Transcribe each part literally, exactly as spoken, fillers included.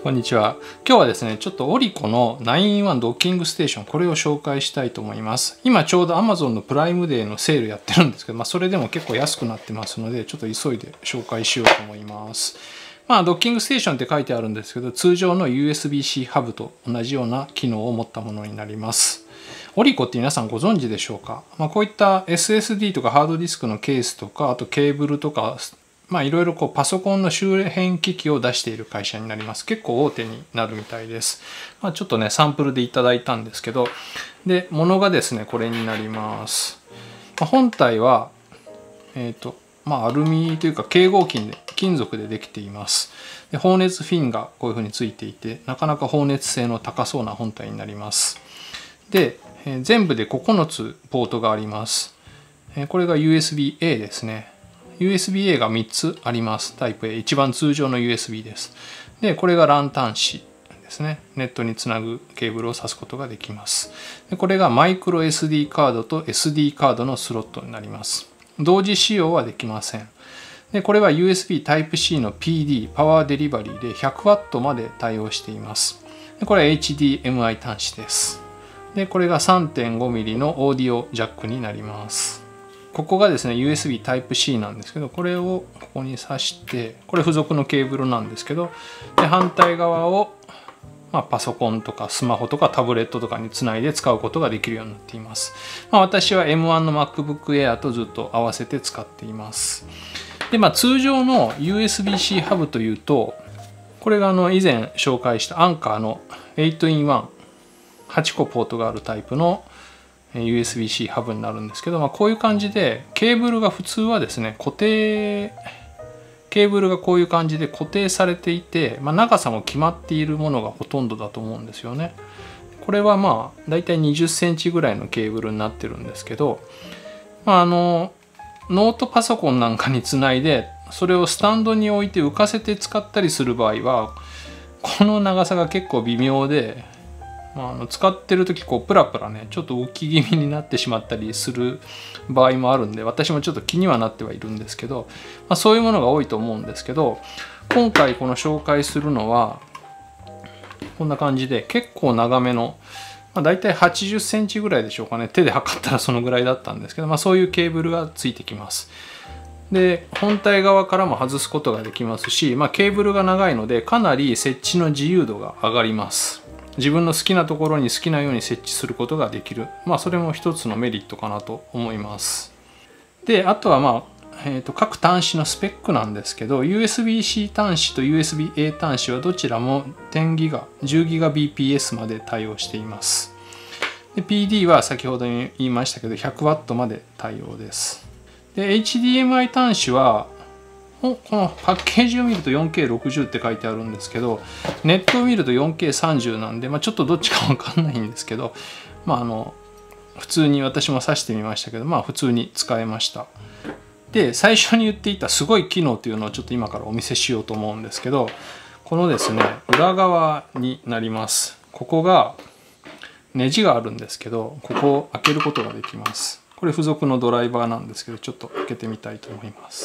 こんにちは。今日はですね、ちょっとオリコのナインインワンドッキングステーション、これを紹介したいと思います。今ちょうど Amazon のプライムデーのセールやってるんですけど、まあ、それでも結構安くなってますので、ちょっと急いで紹介しようと思います。まあ、ドッキングステーションって書いてあるんですけど、通常の ユーエスビー-C ハブと同じような機能を持ったものになります。オリコって皆さんご存知でしょうか？まあ、こういった エスエスディー とかハードディスクのケースとか、あとケーブルとか、まあいろいろこうパソコンの周辺機器を出している会社になります。結構大手になるみたいです。まあ、ちょっとね、サンプルでいただいたんですけど、で、ものがですね、これになります。まあ、本体は、えっと、まあアルミというか軽合金で、金属でできています。で、放熱フィンがこういうふうについていて、なかなか放熱性の高そうな本体になります。で、えー、全部でここのつポートがあります。えー、これが ユーエスビーエー ですね。ユーエスビーエー がみっつあります。タイプ A。一番通常の ユーエスビー です。で、これがランタン紙ですね。ネットにつなぐケーブルを挿すことができます。で、これがマイクロ エスディー カードと エスディー カードのスロットになります。同時使用はできません。で、これは ユーエスビー タイプ シー の ピーディー、パワーデリバリーで ひゃくワット まで対応しています。で、これは エイチディーエムアイ 端子です。で、これが さんてんごミリ のオーディオジャックになります。ここがですね ユーエスビー タイプ シー なんですけど、これをここに挿して、これ付属のケーブルなんですけど、で反対側を、まあ、パソコンとかスマホとかタブレットとかにつないで使うことができるようになっています。まあ、私は エムワン の MacBook Air とずっと合わせて使っています。で、まあ、通常の ユーエスビー-C ハブというと、これがあの以前紹介したアンカーの エイトインワン、はちこポートがあるタイプのユーエスビー-C ハブになるんですけど、まあ、こういう感じでケーブルが普通はですね固定ケーブルがこういう感じで固定されていて、まあ、長さも決まっているものがほとんどだと思うんですよね。これはまあだいたいにじゅっセンチぐらいのケーブルになってるんですけど、まあ、あのノートパソコンなんかにつないでそれをスタンドに置いて浮かせて使ったりする場合はこの長さが結構微妙で、まあ、あの使ってる時こうプラプラねちょっと浮き気味になってしまったりする場合もあるんで、私もちょっと気にはなってはいるんですけど、まあ、そういうものが多いと思うんですけど、今回この紹介するのはこんな感じで結構長めの、まあ、大体はちじゅっセンチぐらいでしょうかね。手で測ったらそのぐらいだったんですけど、まあ、そういうケーブルがついてきます。で、本体側からも外すことができますし、まあ、ケーブルが長いのでかなり設置の自由度が上がります。自分の好きなところに好きなように設置することができる。まあそれも一つのメリットかなと思います。で、あとはまあ、えーと、各端子のスペックなんですけど、ユーエスビー-C 端子と ユーエスビーエー 端子はどちらも じゅうギガ、じゅうギガビーピーエス まで対応しています。で、ピーディー は先ほど言いましたけど ひゃくワット まで対応です。で、エイチディーエムアイ 端子はこのパッケージを見ると よんケーろくじゅう って書いてあるんですけど、ネットを見ると よんケーさんじゅう なんで、まあ、ちょっとどっちかわかんないんですけど、まああの普通に私も挿してみましたけど、まあ普通に使えました。で、最初に言っていたすごい機能というのをちょっと今からお見せしようと思うんですけど、このですね裏側になります。ここがネジがあるんですけど、ここを開けることができます。これ付属のドライバーなんですけど、ちょっと開けてみたいと思います。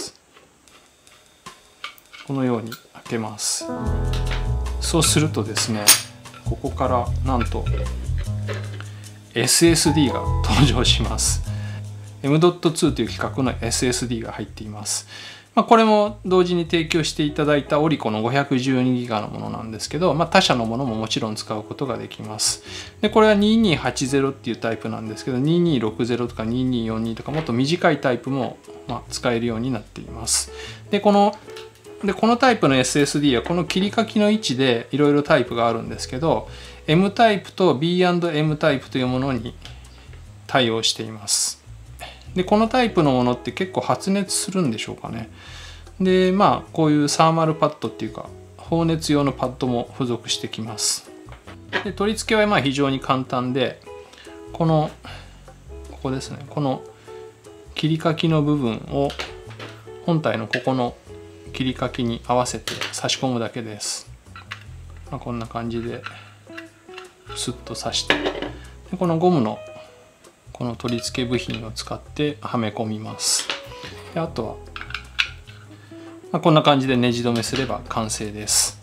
このように開けます。そうするとですね、ここからなんと エスエスディー が登場します。エムドットツー という規格の エスエスディー が入っています。まあ、これも同時に提供していただいたオリコのごひゃくじゅうにギガのものなんですけど、まあ、他社のものももちろん使うことができます。で、これはにーにーはちぜろっていうタイプなんですけど、にーにーろくぜろとかにーにーよんにーとかもっと短いタイプもまあ使えるようになっています。で、このでこのタイプの エスエスディー はこの切り欠きの位置でいろいろタイプがあるんですけど、 M タイプと ビーアンドエム タイプというものに対応しています。でこのタイプのものって結構発熱するんでしょうかね。でまあこういうサーマルパッドっていうか放熱用のパッドも付属してきます。で取り付けはまあ非常に簡単で、このここですね、この切り欠きの部分を本体のここの切り欠きに合わせて差し込むだけです。まあ、こんな感じでスッと刺して、でこのゴムのこの取り付け部品を使ってはめ込みます。であとは、まあ、こんな感じでネジ止めすれば完成です。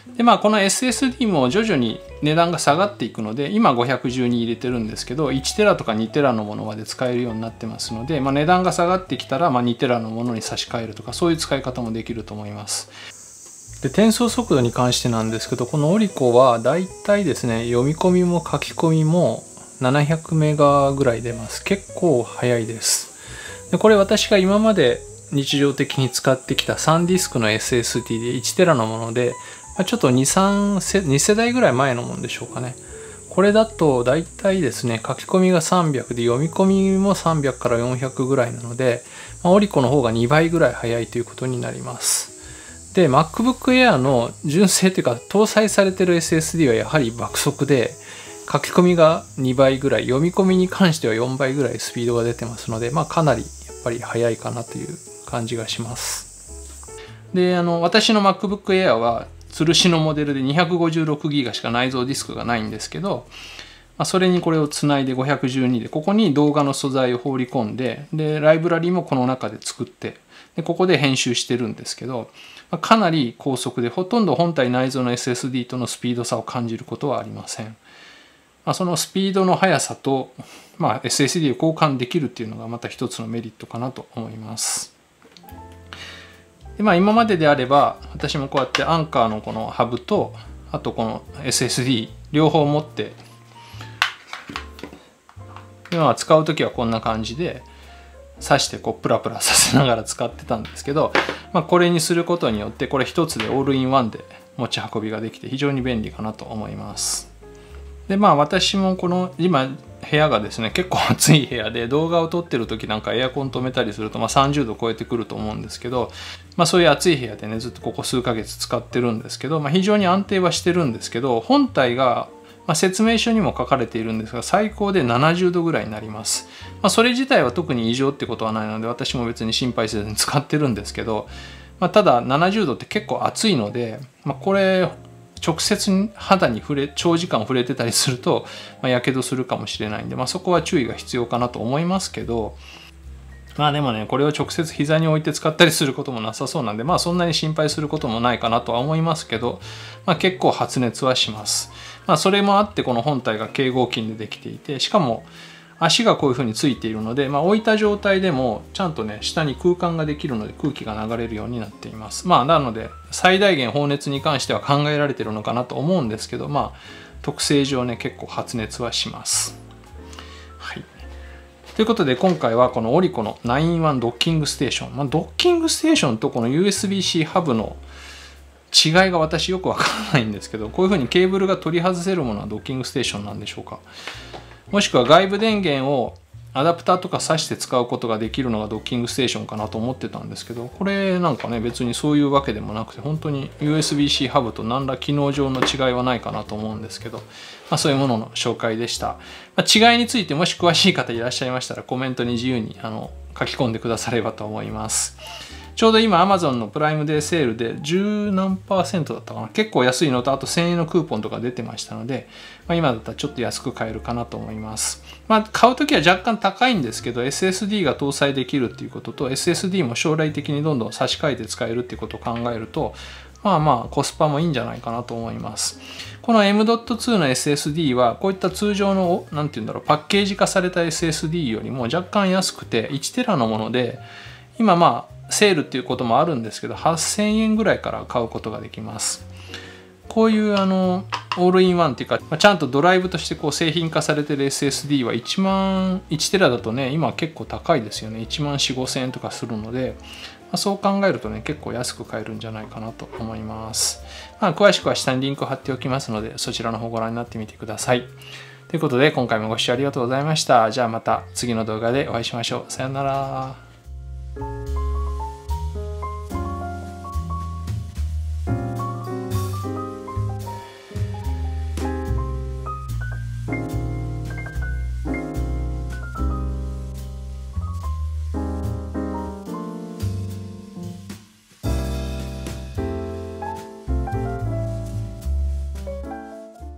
でまあこの エスエスディー も徐々に値段が下がっていくので、今ごひゃくじゅうに入れてるんですけど、いちテラとかにテラのものまで使えるようになってますので、まあ、値段が下がってきたらまあにテラのものに差し替えるとか、そういう使い方もできると思います。で転送速度に関してなんですけど、このオリコはだいたいですね、読み込みも書き込みもななひゃくメガぐらい出ます。結構速いです。でこれ私が今まで日常的に使ってきたさんディスクの エスエスディー でいちテラのもので、ちょっとに、さん世、に世代ぐらい前のもんでしょうかね。これだと大体ですね、書き込みがさんびゃくで読み込みもさんびゃくからよんひゃくぐらいなので、まあ、オリコの方がにばいぐらい速いということになります。で、MacBook Air の純正というか搭載されてる エスエスディー はやはり爆速で、書き込みがにばいぐらい、読み込みに関してはよんばいぐらいスピードが出てますので、まあかなりやっぱり速いかなという感じがします。で、あの、私の MacBook Air は吊るしのモデルで にひゃくごじゅうろくギガ しか内蔵ディスクがないんですけど、まあ、それにこれをつないでごひゃくじゅうにで、ここに動画の素材を放り込んで、で、ライブラリもこの中で作って、でここで編集してるんですけど、まあ、かなり高速で、ほとんど本体内蔵の エスエスディー とのスピード差を感じることはありません。まあ、そのスピードの速さと、まあ、エスエスディー を交換できるっていうのがまた一つのメリットかなと思います。でまあ、今までであれば私もこうやってアンカーのこのハブとあとこの エスエスディー 両方持ってで、まあ、使う時はこんな感じで挿してこうプラプラさせながら使ってたんですけど、まあ、これにすることによってこれ一つでオールインワンで持ち運びができて非常に便利かなと思います。でまあ私もこの今部屋がですね結構暑い部屋で、動画を撮ってる時なんかエアコン止めたりするとまあさんじゅうど超えてくると思うんですけど、まあ、そういう暑い部屋でねずっとここ数ヶ月使ってるんですけど、まあ、非常に安定はしてるんですけど、本体がまあ説明書にも書かれているんですが最高でななじゅうどぐらいになります。まあ、それ自体は特に異常ってことはないので私も別に心配せずに使ってるんですけど、まあ、ただななじゅうどって結構暑いので、まあ、これ直接肌に触れ長時間触れてたりするとやけどするかもしれないんで、まあ、そこは注意が必要かなと思いますけど、まあでもねこれを直接膝に置いて使ったりすることもなさそうなんで、まあそんなに心配することもないかなとは思いますけど、まあ、結構発熱はします。まあ、それもあってこの本体が軽合金でできていて、しかも足がこういう風についているので、まあ、置いた状態でもちゃんとね下に空間ができるので空気が流れるようになっています。まあなので最大限放熱に関しては考えられているのかなと思うんですけど、まあ特性上ね結構発熱はします。はい。ということで今回はこのオリコのナインインワンドッキングステーション、まあ、ドッキングステーションとこの ユーエスビー-C ハブの違いが私よくわからないんですけど、こういう風にケーブルが取り外せるものはドッキングステーションなんでしょうか。もしくは外部電源をアダプターとか挿して使うことができるのがドッキングステーションかなと思ってたんですけど、これなんかね別にそういうわけでもなくて、本当に ユーエスビー-C ハブと何ら機能上の違いはないかなと思うんですけど、まあ、そういうものの紹介でした。まあ、違いについてもし詳しい方いらっしゃいましたらコメントに自由にあの書き込んでくださればと思います。ちょうど今 Amazon のプライムデーセールでじゅうなんパーセントだったかな、結構安いのとあとせんえんのクーポンとか出てましたので、まあ、今だったらちょっと安く買えるかなと思います。まあ、買うときは若干高いんですけど エスエスディー が搭載できるっていうことと エスエスディー も将来的にどんどん差し替えて使えるっていうことを考えると、まあまあコスパもいいんじゃないかなと思います。この エムドットツー の エスエスディー はこういった通常のなんていうんだろうパッケージ化された エスエスディー よりも若干安くていちテラのもので、今まあセールっていうこともあるんですけどはっせんえんぐらいから買うことができます。こういうあのオールインワンっていうか、ちゃんとドライブとしてこう製品化されてる エスエスディー はいちまんいちテラだとね今結構高いですよね。いちまんよん、ごせんえんとかするので、まあ、そう考えるとね結構安く買えるんじゃないかなと思います。まあ、詳しくは下にリンクを貼っておきますのでそちらの方ご覧になってみてください。ということで今回もご視聴ありがとうございました。じゃあまた次の動画でお会いしましょう。さよなら。